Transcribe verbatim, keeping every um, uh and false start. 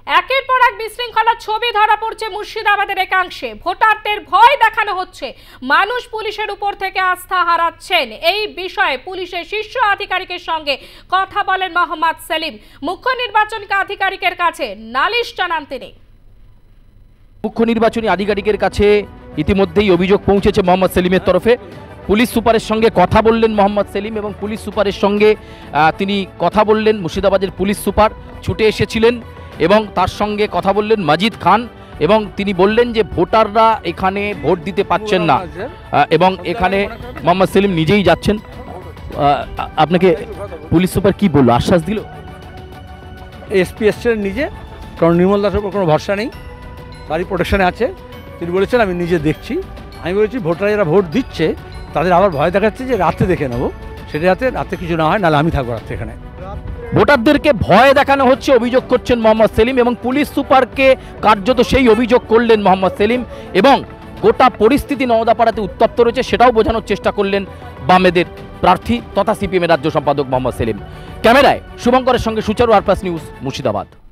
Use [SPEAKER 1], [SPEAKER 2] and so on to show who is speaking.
[SPEAKER 1] একের পর এক বিশৃঙ্খলার ছবি ধরা পড়ছে মুর্শিদাবাদের একাংশে। ভোটারদের ভয় দেখানো হচ্ছে, মানুষ পুলিশের উপর থেকে আস্থা হারাচ্ছেন। এই বিষয়ে পুলিশের শীর্ষ আধিকারিকের সঙ্গে কথা বলেন মোহাম্মদ সেলিম। মুখ্য নির্বাচন আধিকারিকের কাছে নালিশ জানান তিনি।
[SPEAKER 2] মুখ্য নির্বাচনী আধিকারিকের কাছে ইতিমধ্যেই অভিযোগ পৌঁছেছে মোহাম্মদ সেলিমের তরফে। পুলিশ সুপারের সঙ্গে কথা বললেন মোহাম্মদ সেলিম এবং পুলিশ সুপারের সঙ্গে তিনি কথা বললেন। মুর্শিদাবাদের পুলিশ সুপার ছুটে এসেছিলেন এবং তার সঙ্গে কথা বললেন মাজিদ খান এবং তিনি বললেন যে ভোটাররা এখানে ভোট দিতে পাচ্ছেন না এবং এখানে মোহাম্মদ সেলিম নিজেই যাচ্ছেন। আপনাকে পুলিশ সুপার কি বললো, আশ্বাস দিল?
[SPEAKER 3] এসপি এসছেন নিজে, কারণ নির্মল দাসের উপর কোনো ভরসা নেই, তারই প্রোটেকশনে আছে। তিনি বলেছেন আমি নিজে দেখছি। আমি বলেছি ভোটাররা যারা ভোট দিচ্ছে তাদের আবার ভয় দেখাচ্ছে যে রাতে দেখে নেবো, সেটা যাতে রাতে কিছু না হয়, নাহলে আমি থাকবো রাত্রে এখানে।
[SPEAKER 2] ভোটারদেরকে ভয় দেখানো হচ্ছে অভিযোগ করছেন মোহাম্মদ সেলিম এবং পুলিশ সুপারকে কার্যত সেই অভিযোগ করলেন মোহাম্মদ সেলিম এবং গোটা পরিস্থিতি নওদাপাড়াতে উত্তপ্ত রয়েছে সেটাও বোঝানোর চেষ্টা করলেন বামেদের প্রার্থী তথা সিপিএমের রাজ্য সম্পাদক মোহাম্মদ সেলিম। ক্যামেরায় শুভঙ্করের সঙ্গে Sucharu, R plus news, Murshidabad.